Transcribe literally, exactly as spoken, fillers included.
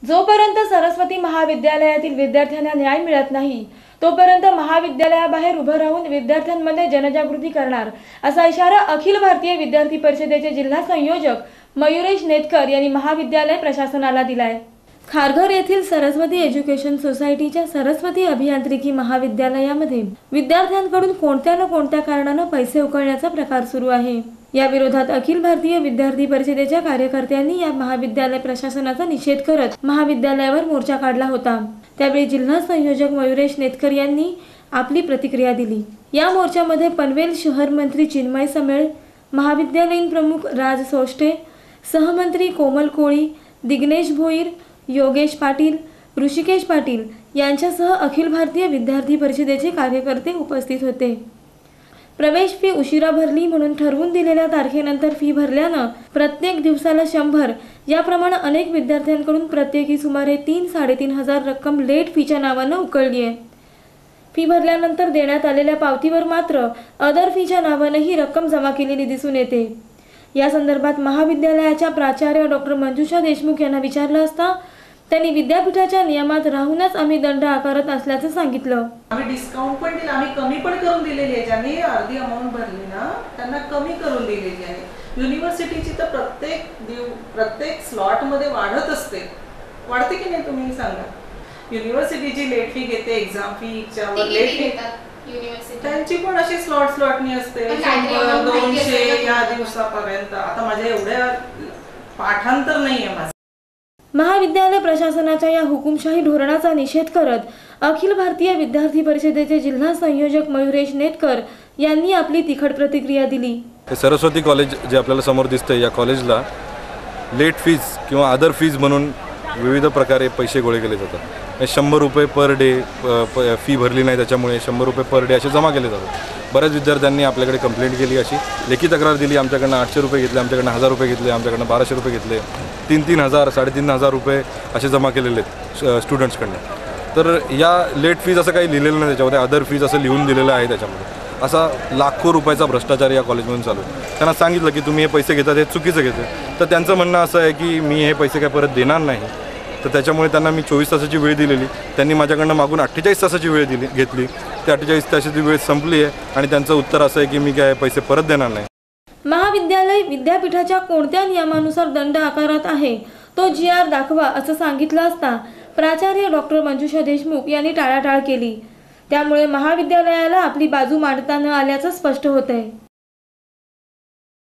जोपर्यंत सरस्वती महाविद्यालयातील विद्यार्थ्यांना न्याय मिळत नाही तोपर्यंत महाविद्यालयाबाहेर उभं राहून विद्यार्थ्यांमध्ये जनजागृती करणार असा इशारा अखिल भारतीय विद्यार्थी परिषदेचे जिल्हा संयोजक मयुरेश नेतकर यांनी महाविद्यालय प्रशासनाला दिलाय। खारघर येथील सरस्वती एज्युकेशन सोसायटीच्या सरस्वती अभियांत्रिकी महाविद्यालयामध्ये विद्यार्थ्यांकडून कोणत्या न कोणत्या कारणाने पैसे उकळण्याचा प्रकार सुरू आहे। या विरोधात अखिल भारतीय विद्यार्थी परिषदेच्या कार्यकर्त्यांनी या महाविद्यालय प्रशासनाचा निषेध करत महाविद्यालयावर मोर्चा काढला होता। त्यावेळी जिल्हा संयोजक मयुरेश नेतकर यांनी आपली प्रतिक्रिया दिली। या मोर्चामध्ये पनवेल शहर मंत्री चिन्मय समेळ, महाविद्यालयीन प्रमुख राज सोष्टे, सहमंत्री कोमल कोळी, दिग्नेश भोईर, योगेश पाटील, ऋषिकेश पाटील यांच्यासह अखिल भारतीय विद्यार्थी परिषदेचे कार्यकर्ते उपस्थित होते। प्रवेश फी उशिरा भरली म्हणून ठरवून दिलेल्या तारखेनंतर फी भरल्यानं प्रत्येक दिवसाला शंभर याप्रमाणे अनेक विद्यार्थ्यांकडून प्रत्येकी सुमारे तीन साडेतीन हजार रक्कम लेट फीच्या नावानं उकळली आहे। फी भरल्यानंतर देण्यात आलेल्या पावतीवर मात्र अदर फीच्या नावानं ही रक्कम जमा केलेली दिसून येते। या संदर्भात महाविद्यालयाच्या प्राचार्य डॉक्टर मंजुषा देशमुख यांना विचारलं असता त्यांनी विद्यापीठाच्या नियमात राहूनच आम्ही दंड आकारत असल्याचं सांगितलं। आम्ही डिस्काउंट पण दिला, आम्ही कमी पण करून दिलेली आहे। ज्यांनी अर्धी अमाउंट भरली ना त्यांना कमी करून दिलेली आहे। युनिव्हर्सिटीची तर प्रत्येक प्रत्येक स्लॉट मध्ये वाढत असते, वाढते की नाही तुम्ही सांगा। युनिव्हर्सिटीची लेट फी घेते, एक्झाम फीच्या वर लेट फी त्यांची पण अशी स्लॉट स्लॉटनी असते, शंभर दोनशे या दिवसापर्यंत। आता माझ्या एवढ्या पाठांतर नाहीये माझं। महाविद्यालय प्रशासनाच्या या हुकुमशाही धोरणाचा निषेध करत अखिल भारतीय विद्यार्थी परिषदेचे जिल्हा संयोजक मयुरेश नेतकर यांनी आपली तिखट प्रतिक्रिया दिली। सरस्वती कॉलेज जे आपल्याला समोर दिसतंय या कॉलेजला लेट फीज किंवा अदर फीज म्हणून विविध प्रकारे पैसे गोळे केले जातात। शंभर रुपये पर डे फी भरली नाही त्याच्यामुळे शंभर रुपये पर डे असे जमा केले जातात। बऱ्याच विद्यार्थ्यांनी आपल्याकडे कंप्लेंट केली, अशी लेखी तक्रार दिली। आमच्याकडनं आठशे रुपये घेतले, आमच्याकडनं हजार रुपये घेतले, आमच्याकडनं बाराशे रुपये घेतले, तीन तीन हजार साडेतीन हजार रुपये असे जमा केलेले आहेत स्टुडंट्सकडनं। तर या लेट फीज असं काही लिहिलेलं नाही त्याच्यामध्ये, अदर फीज असं लिहून दिलेलं आहे त्याच्यामध्ये। असा लाखो रुपयाचा भ्रष्टाचार या कॉलेजमधून चालू आहे। त्यांना सांगितलं की तुम्ही हे पैसे घेतात हे चुकीचं घेते, तर त्यांचं म्हणणं असं आहे की मी हे पैसे काय परत देणार नाही। तर त्याच्यामुळे त्यांना मी चोवीस तासाची वेळ दिलेली, त्यांनी माझ्याकडनं मागून अठ्ठेचाळीस तासाची वेळ दिली घेतली। ते अठ्ठेचाळीस तासाची वेळ संपली आहे आणि त्यांचं उत्तर असं आहे की मी काय पैसे परत देणार नाही। महाविद्यालय विद्यापीठाच्या कोणत्या नियमानुसार दंड आकारत आहे तो जी आर दाखवा असं सांगितलं असता प्राचार्य डॉक्टर मंजुषा देशमुख यांनी टाळाटाळ केली। त्यामुळे महाविद्यालयाला आपली बाजू मांडता न आल्याचं स्पष्ट होत आहे।